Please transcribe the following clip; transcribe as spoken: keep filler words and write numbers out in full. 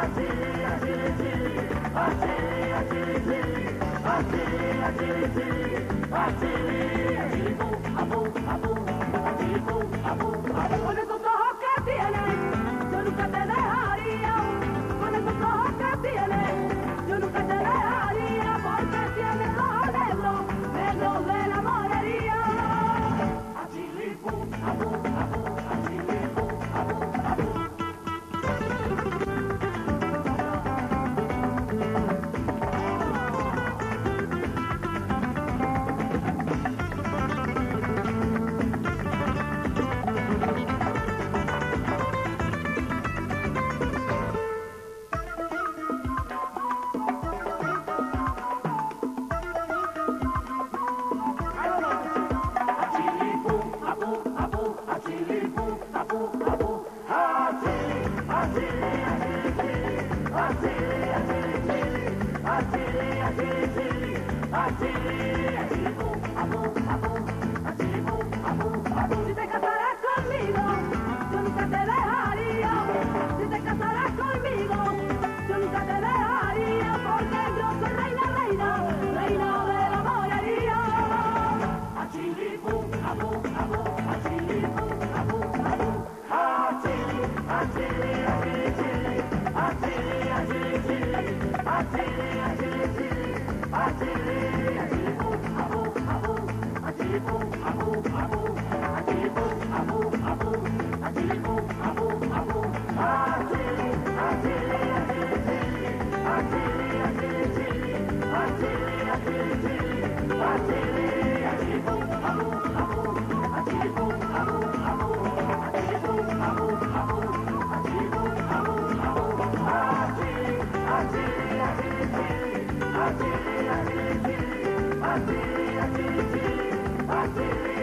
Con esos ojos que tienes, yo nunca te dejaría. Con esos ojos que tienes, yo nunca te dejaría. Porque tienes ojos negros, negros de la morería. Achilipu, abu, abu, achilipu, abu, abu. Si te casarás conmigo, yo nunca te dejaría. Si te casarás conmigo, yo nunca te dejaría. Porque yo soy reina, reina, reina de la morería. Achilipu, abu, abu, achilipu, abu, abu. Achili, achili, achili, achili, achili, achili, achili, achili, achili, achilipu, abu, abu, achilipu, abu, abu. Achilipu, abu, abu, achilipu, abu, abu. Achili, achili, achili, achili, achili, achili, achili, achili, achilipu, abu, abu, achilipu, abu, abu, achilipu, abu, abu, achilipu, abu, abu. Achili, achili, achili, achili, achili, achili, achili, achili, achili.